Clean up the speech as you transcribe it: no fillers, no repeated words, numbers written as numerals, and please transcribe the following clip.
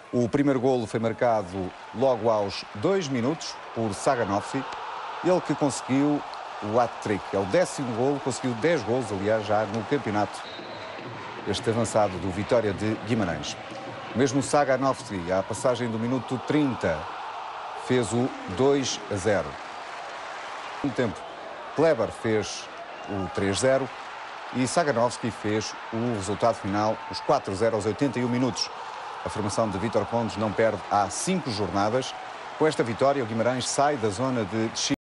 O primeiro golo foi marcado logo aos 2 minutos por Saganovski, ele que conseguiu o hat-trick. É o 10º golo, conseguiu 10 golos, aliás, já no campeonato, este avançado do Vitória de Guimarães. Mesmo Saganovski, à passagem do minuto 30, fez o 2-0. No tempo, Kleber fez o 3-0 e Saganovski fez o resultado final, os 4-0 aos 81 minutos. A formação de Vítor Condes não perde há 5 jornadas. Com esta vitória, o Guimarães sai da zona de descida.